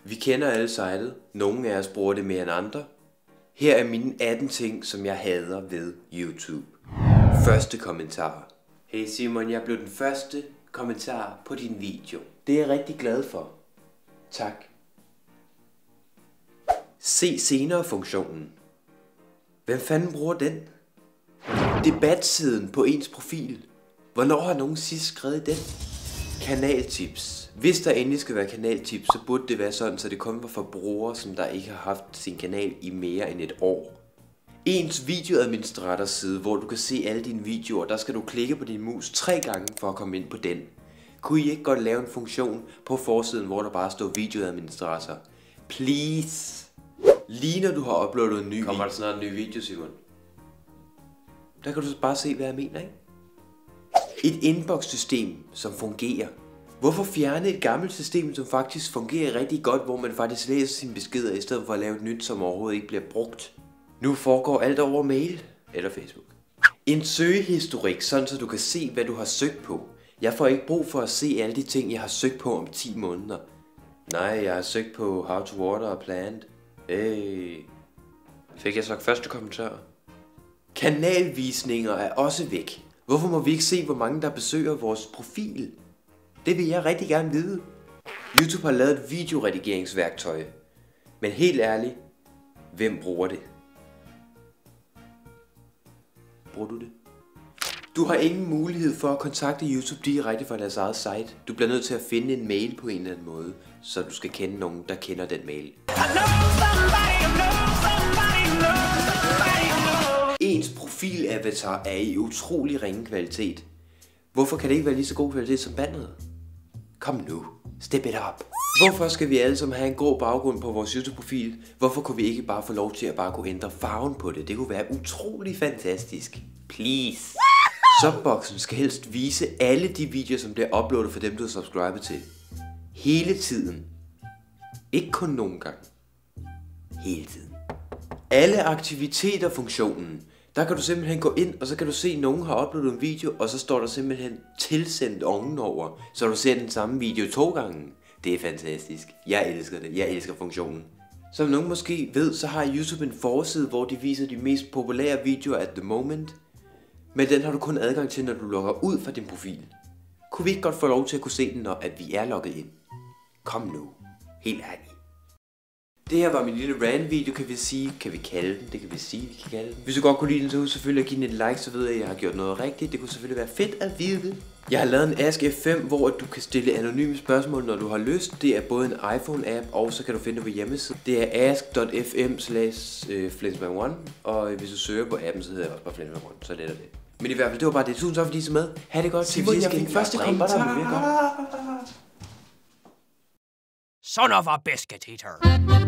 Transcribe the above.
Vi kender alle sitet. Nogle af os bruger det mere end andre. Her er mine 18 ting, som jeg hader ved YouTube. Første kommentar. Hey Simon, jeg blev den første kommentar på din video. Det er jeg rigtig glad for. Tak. Se senere funktionen. Hvem fanden bruger den? Debatsiden på ens profil. Hvornår har nogen sidst skrevet den? Kanaltips. Hvis der endelig skal være kanaltips, så burde det være sådan, så det kun var for brugere, som der ikke har haft sin kanal i mere end et år. Ens videoadministrators side, hvor du kan se alle dine videoer, der skal du klikke på din mus 3 gange for at komme ind på den. Kunne I ikke godt lave en funktion på forsiden, hvor der bare står videoadministrator? Please! Lige når du har uploadet en ny video. Kommer der snart en ny video, Simon? Der kan du så bare se, hvad jeg mener, ikke? Et inbox-system, som fungerer. Hvorfor fjerne et gammelt system, som faktisk fungerer rigtig godt, hvor man faktisk læser sine beskeder, i stedet for at lave et nyt, som overhovedet ikke bliver brugt? Nu foregår alt over mail eller Facebook. En søgehistorik, sådan så du kan se, hvad du har søgt på. Jeg får ikke brug for at se alle de ting, jeg har søgt på om 10 måneder. Nej, jeg har søgt på how to water a plant. Fik jeg sagt første kommentar? Kanalvisninger er også væk. Hvorfor må vi ikke se, hvor mange der besøger vores profil? Det vil jeg rigtig gerne vide. YouTube har lavet et videoredigeringsværktøj. Men helt ærligt, hvem bruger det? Bruger du det? Du har ingen mulighed for at kontakte YouTube direkte fra deres eget site. Du bliver nødt til at finde en mail på en eller anden måde, så du skal kende nogen, der kender den mail. Ens profilavatar er i utrolig ringe kvalitet. Hvorfor kan det ikke være lige så god kvalitet som banneret? Kom nu, step it up. Hvorfor skal vi alle sammen have en grå baggrund på vores YouTube-profil? Hvorfor kunne vi ikke bare få lov til at bare kunne ændre farven på det? Det kunne være utrolig fantastisk. Please. Subboxen skal helst vise alle de videoer, som bliver uploadet for dem, du har subscribet til. Hele tiden. Ikke kun nogle gange. Hele tiden. Alle aktiviteter-funktionen. Der kan du simpelthen gå ind, og så kan du se, at nogen har uploadet en video, og så står der simpelthen tilsendt ovenover, så du ser den samme video 2 gange. Det er fantastisk. Jeg elsker det. Jeg elsker funktionen. Som nogen måske ved, så har YouTube en forside, hvor de viser de mest populære videoer at the moment. Men den har du kun adgang til, når du logger ud fra din profil. Kunne vi ikke godt få lov til at kunne se den, når at vi er logget ind? Kom nu. Helt ærligt. Det her var min lille rant-video, kan vi sige. Kan vi kalde den? Det kan vi sige, vi kan kalde den. Hvis du godt kunne lide den, så husk selvfølgelig at give den et like, så ved jeg, at jeg har gjort noget rigtigt. Det kunne selvfølgelig være fedt at vide. Jeg har lavet en Ask F5, hvor du kan stille anonyme spørgsmål, når du har lyst. Det er både en iPhone-app, og så kan du finde det på hjemmesiden. Det er ask.fm/flensman1, og hvis du søger på appen, så hedder det også bare Flensman1, så letter det. Men i hvert fald, det var bare det. Tusind tak fordi I så med. Ha' det godt. Simon, jeg fik første kommentar. Son of a biscuit eater.